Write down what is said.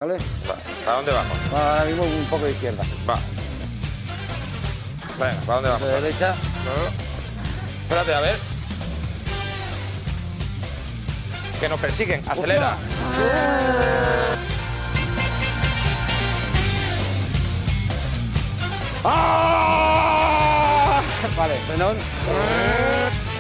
¿vale? Va. ¿Para dónde vamos? Ahora mismo un poco de izquierda. Va. Venga, ¿para dónde vamos? De derecha. Espérate, a ver. Que nos persiguen. Acelera. Vale, frenón.